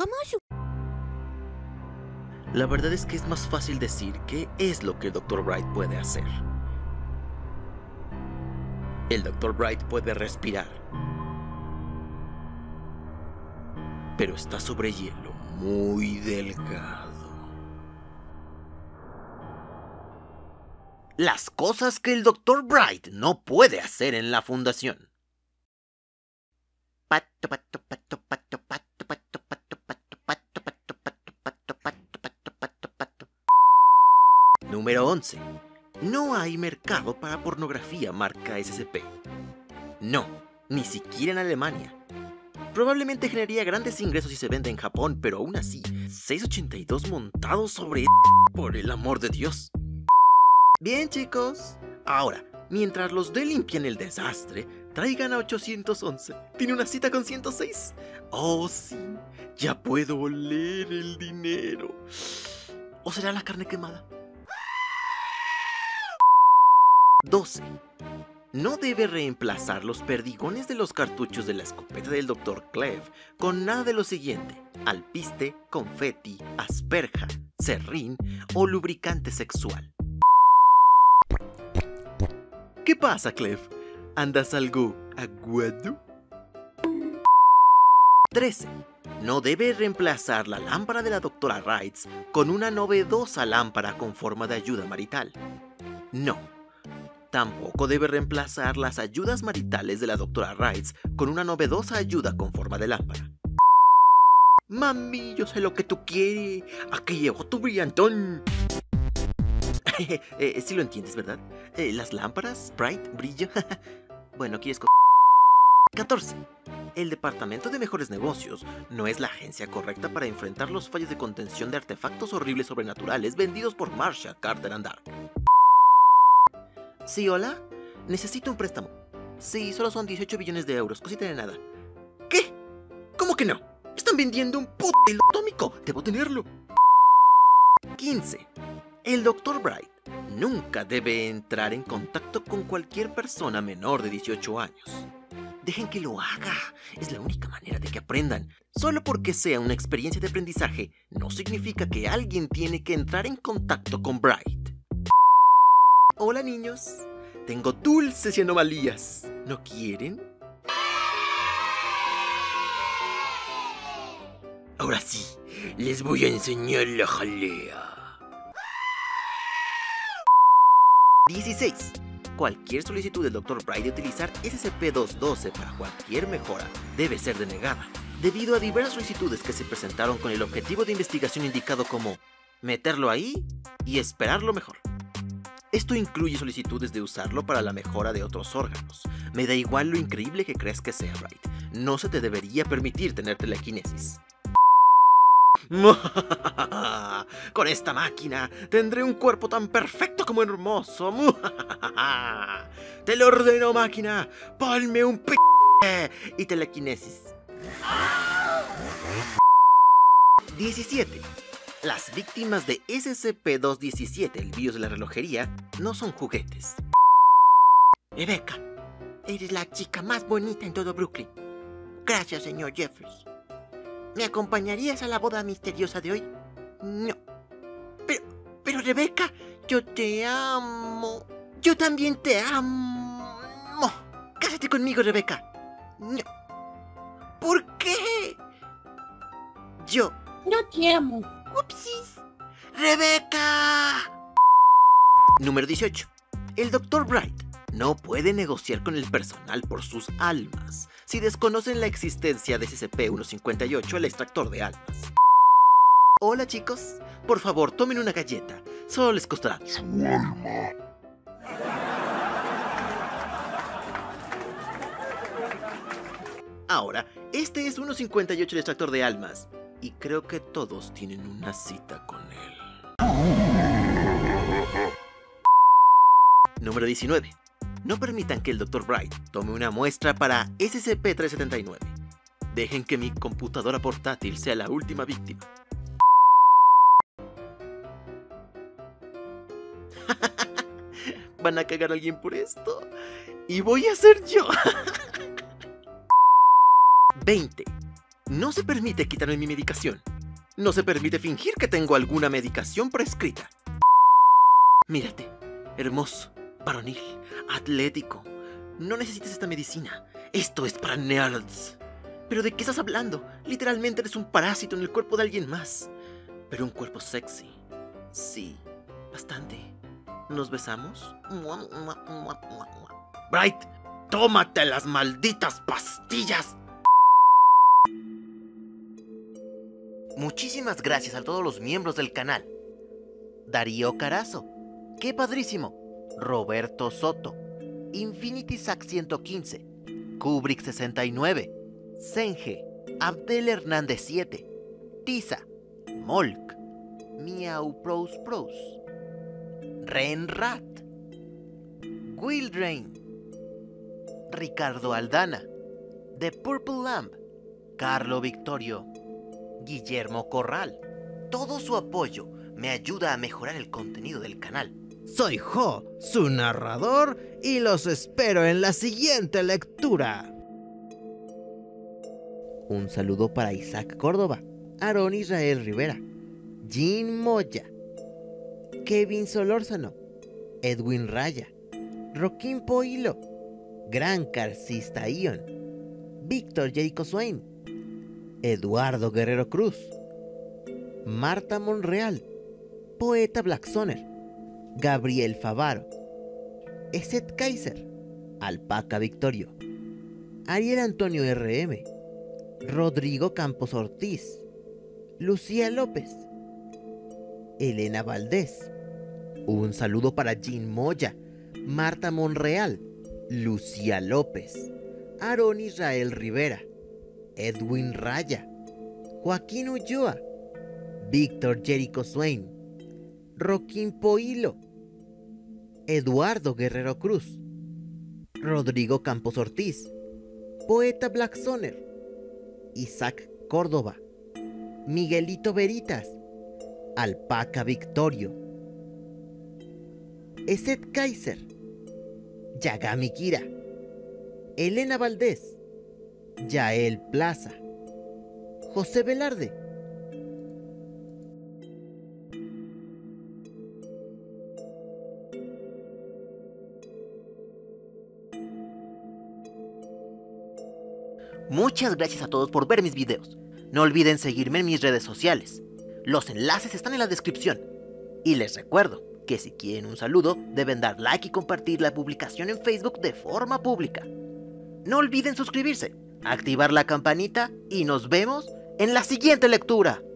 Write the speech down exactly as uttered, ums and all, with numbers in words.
Kamasu. La verdad es que es más fácil decir qué es lo que el doctor Bright puede hacer. El doctor Bright puede respirar, pero está sobre hielo muy delgado. Las cosas que el doctor Bright no puede hacer en la fundación. Pato, pato, pato, pato, pato, pato, pato, pato, pato, pato, pato, pato, pato, pato, pato, pato. Número once. No hay mercado para pornografía marca S C P. No, ni siquiera en Alemania. Probablemente generaría grandes ingresos si se vende en Japón, pero aún así, seiscientos ochenta y dos montados sobre... por el amor de Dios. Bien, chicos. Ahora, mientras los D limpian el desastre, traigan a ochocientos once. ¿Tiene una cita con ciento seis? Oh, sí. Ya puedo oler el dinero. ¿O será la carne quemada? doce. No debe reemplazar los perdigones de los cartuchos de la escopeta del doctor Cleve con nada de lo siguiente: alpiste, confeti, asperja, serrín o lubricante sexual. ¿Qué pasa, Cleve? ¿Andas algo aguado? trece. No debe reemplazar la lámpara de la doctora Wright con una novedosa lámpara con forma de ayuda marital. No. Tampoco debe reemplazar las ayudas maritales de la doctora Wright con una novedosa ayuda con forma de lámpara. Mami, yo sé lo que tú quieres. Aquí llegó tu brillantón. eh, sí lo entiendes, ¿verdad? Eh, las lámparas, Bright, brillo. Bueno, ¿quieres co- catorce. El Departamento de Mejores Negocios no es la agencia correcta para enfrentar los fallos de contención de artefactos horribles sobrenaturales vendidos por Marshall, Carter and Dark. Sí, hola. Necesito un préstamo. Sí, solo son dieciocho billones de euros, cosita de nada. ¿Qué? ¿Cómo que no? Están vendiendo un puto hilo atómico. Debo tenerlo. quince. El doctor Bright nunca debe entrar en contacto con cualquier persona menor de dieciocho años. Dejen que lo haga. Es la única manera de que aprendan. Solo porque sea una experiencia de aprendizaje, no significa que alguien tiene que entrar en contacto con Bright. Hola, niños. Tengo dulces y anomalías. ¿No quieren? Ahora sí, les voy a enseñar la jalea. dieciséis. Cualquier solicitud del doctor Bright de utilizar S C P doscientos doce para cualquier mejora debe ser denegada, debido a diversas solicitudes que se presentaron con el objetivo de investigación indicado como meterlo ahí y esperar lo mejor. Esto incluye solicitudes de usarlo para la mejora de otros órganos. Me da igual lo increíble que creas que sea, Bright. No se te debería permitir tener telequinesis. Con esta máquina tendré un cuerpo tan perfecto como hermoso. Te lo ordeno, máquina. Ponme un p... y telequinesis. diecisiete. Las víctimas de S C P doscientos diecisiete, el virus de la relojería, no son juguetes. Rebecca, eres la chica más bonita en todo Brooklyn. Gracias, señor Jeffries. ¿Me acompañarías a la boda misteriosa de hoy? No. Pero, pero Rebecca, yo te amo. Yo también te amo. Cásate conmigo, Rebecca. No. ¿Por qué? Yo. No te amo. ¡Upsis! ¡Rebecca! Número dieciocho. El doctor Bright no puede negociar con el personal por sus almas si desconocen la existencia de S C P ciento cincuenta y ocho, el extractor de almas. Hola, chicos. Por favor, tomen una galleta. Solo les costará su alma. Ahora, este es ciento cincuenta y ocho, el extractor de almas. Y creo que todos tienen una cita con él. Número diecinueve. No permitan que el doctor Bright tome una muestra para S C P trescientos setenta y nueve. Dejen que mi computadora portátil sea la última víctima. ¿Van a cagar a alguien por esto? Y voy a ser yo. veinte. No se permite quitarme mi medicación. No se permite fingir que tengo alguna medicación prescrita. Mírate, hermoso, varonil, atlético. No necesitas esta medicina. Esto es para nerds. ¿Pero de qué estás hablando? Literalmente eres un parásito en el cuerpo de alguien más. Pero un cuerpo sexy. Sí, bastante. ¿Nos besamos? Bright, tómate las malditas pastillas. Muchísimas gracias a todos los miembros del canal. Darío Carazo, ¡qué padrísimo! Roberto Soto, Infinity Sac ciento quince, Kubrick sesenta y nueve, Senge, Abdel Hernández siete, Tiza, Molk, Miau Pros Pros, Ren Rat, Wildrain, Ricardo Aldana, The Purple Lamp, Carlo Victorio, Guillermo Corral. Todo su apoyo me ayuda a mejorar el contenido del canal. Soy Jo, su narrador, y los espero en la siguiente lectura. Un saludo para Isaac Córdoba, Aarón Israel Rivera, Jean Moya, Kevin Solórzano, Edwin Raya, Roquín Poilo, Gran Carcista Ion, Víctor Jericho Swain, Eduardo Guerrero Cruz, Marta Monreal, Poeta Blacksoner, Gabriel Favaro, Eset Kaiser, Alpaca Victorio, Ariel Antonio R M, Rodrigo Campos Ortiz, Lucía López, Elena Valdés. Un saludo para Jean Moya, Marta Monreal, Lucía López, Aarón Israel Rivera, Edwin Raya, Joaquín Ulloa, Víctor Jericho Swain, Roquín Poilo, Eduardo Guerrero Cruz, Rodrigo Campos Ortiz, Poeta Blacksoner, Isaac Córdoba, Miguelito Veritas, Alpaca Victorio, Eset Kaiser, Yagami Kira, Elena Valdés, Yael Plaza, José Velarde. Muchas gracias a todos por ver mis videos. No olviden seguirme en mis redes sociales. Los enlaces están en la descripción. Y les recuerdo que si quieren un saludo, deben dar like y compartir la publicación en Facebook de forma pública. No olviden suscribirse, activar la campanita y nos vemos en la siguiente lectura.